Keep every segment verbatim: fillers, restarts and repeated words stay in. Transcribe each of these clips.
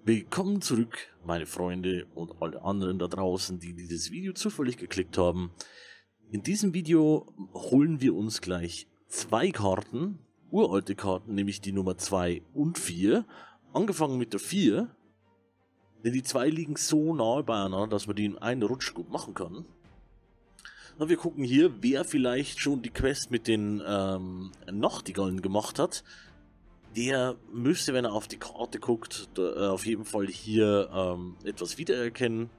Willkommen zurück, meine Freunde und alle anderen da draußen, die dieses Video zufällig geklickt haben. In diesem Video holen wir uns gleich zwei Karten, uralte Karten, nämlich die Nummer zwei und vier. Angefangen mit der vier, denn die zwei liegen so nahe beieinander, dass man die in einen Rutsch gut machen kann. Na, wir gucken hier, wer vielleicht schon die Quest mit den ähm, Nachtigallen gemacht hat. Der müsste, wenn er auf die Karte guckt, da, äh, auf jeden Fall hier ähm, etwas wiedererkennen.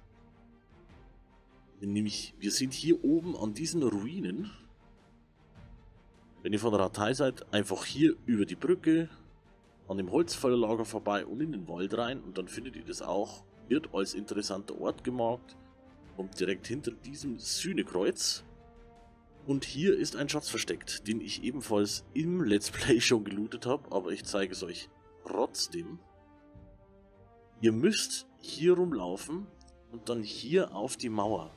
Nämlich, wir sind hier oben an diesen Ruinen. Wenn ihr von der Ratei seid, einfach hier über die Brücke, an dem Holzfällerlager vorbei und in den Wald rein. Und dann findet ihr das auch. Wird als interessanter Ort gemarkt. Kommt direkt hinter diesem Sühnekreuz. Und hier ist ein Schatz versteckt, den ich ebenfalls im Let's Play schon gelootet habe, aber ich zeige es euch trotzdem. Ihr müsst hier rumlaufen und dann hier auf die Mauer.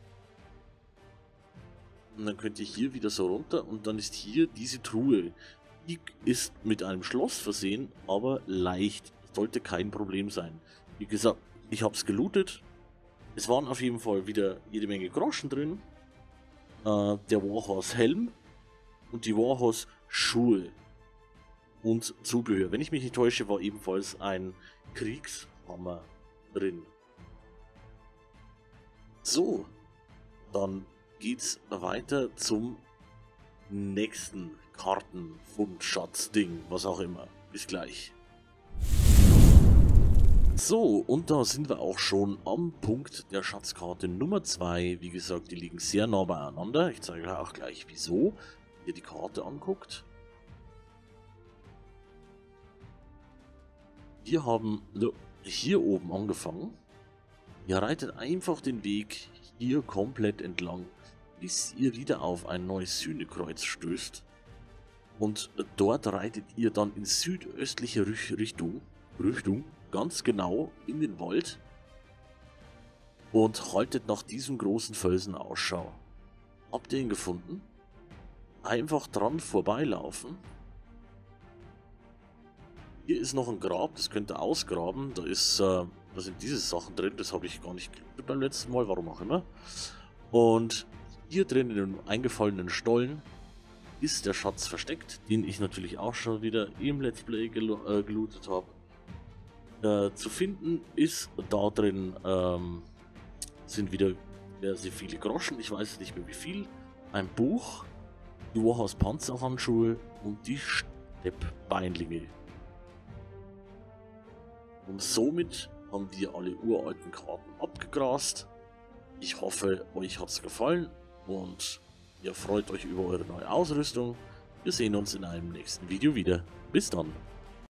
Und dann könnt ihr hier wieder so runter und dann ist hier diese Truhe. Die ist mit einem Schloss versehen, aber leicht. Sollte kein Problem sein. Wie gesagt, ich habe es gelootet. Es waren auf jeden Fall wieder jede Menge Groschen drin. Der Warhorse Helm und die Warhorse Schuhe und Zubehör. Wenn ich mich nicht täusche, war ebenfalls ein Kriegshammer drin. So, dann geht's weiter zum nächsten Kartenfund-Schatz-Ding, was auch immer. Bis gleich. So, und da sind wir auch schon am Punkt der Schatzkarte Nummer zwei. Wie gesagt, die liegen sehr nah beieinander. Ich zeige euch auch gleich wieso. Ihr die Karte anguckt. Wir haben hier oben angefangen. Ihr reitet einfach den Weg hier komplett entlang, bis ihr wieder auf ein neues Sühnekreuz stößt. Und dort reitet ihr dann in südöstliche Richtung. Richtung. Ganz genau in den Wald und haltet nach diesem großen Felsen Ausschau. Habt ihr ihn gefunden? Einfach dran vorbeilaufen. Hier ist noch ein Grab, das könnt ihr ausgraben. Da ist, äh, da sind diese Sachen drin, das habe ich gar nicht geglaubt beim letzten Mal, warum auch immer. Und hier drin in dem eingefallenen Stollen ist der Schatz versteckt, den ich natürlich auch schon wieder im Let's Play gelo äh, gelootet habe. Äh, zu finden ist da drin ähm, sind wieder sehr, sehr viele Groschen, ich weiß nicht mehr wie viel, ein Buch, die Warhorse Panzerhandschuhe und die Steppbeinlinge. Und somit haben wir alle uralten Karten abgegrast. Ich hoffe, euch hat es gefallen und ihr freut euch über eure neue Ausrüstung. Wir sehen uns in einem nächsten Video wieder. Bis dann.